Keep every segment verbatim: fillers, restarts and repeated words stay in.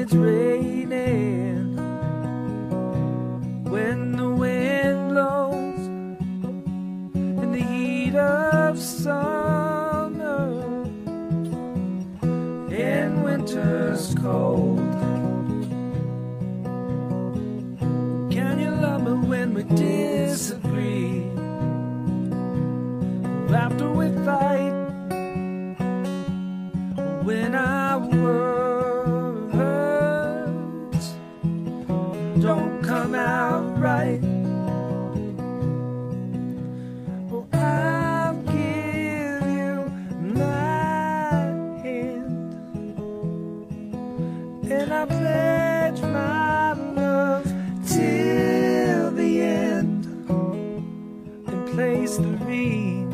it's raining, when the wind blows in the heat of summer, and winter's cold. Can you love me when we disagree, after we fight, when our words don't come out right? Well, I'll give you my hand, and I pledge my love till the end, and place the ring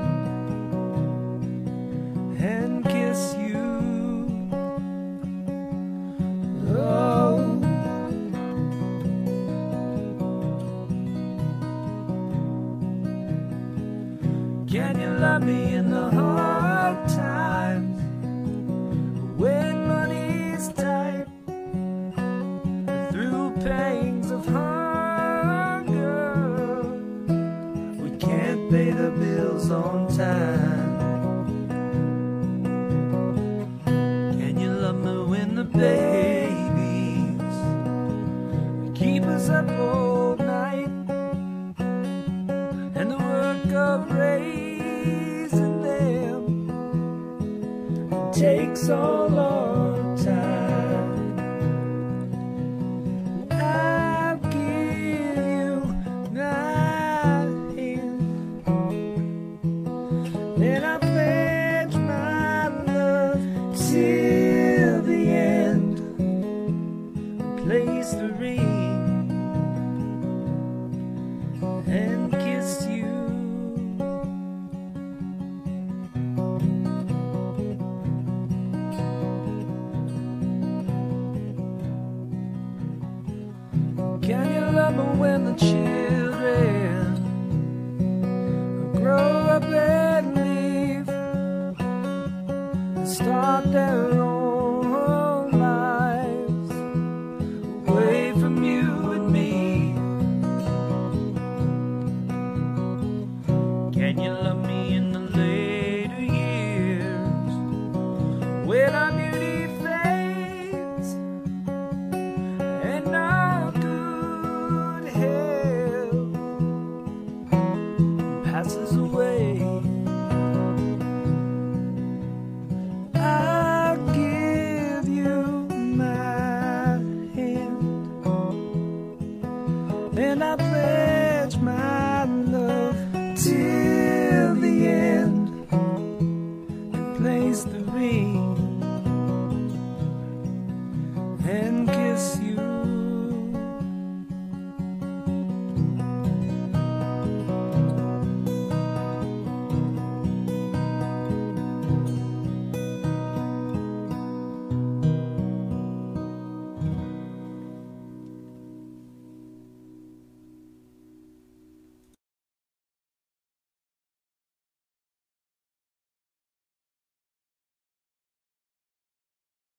and kiss you. Oh, can you love me in the hard times, when money's tight, through pangs of hunger, we can't pay the bills on time? The babies keep us up all night, and the work of raising them takes all our time. I'll give you my hand, and I pledge my love till the end, place the ring and kiss you. Can you love me when the children grow up and leave and start their own lives away from you and me? Can you love me in the later years, when our beauty fades and our good health passes away?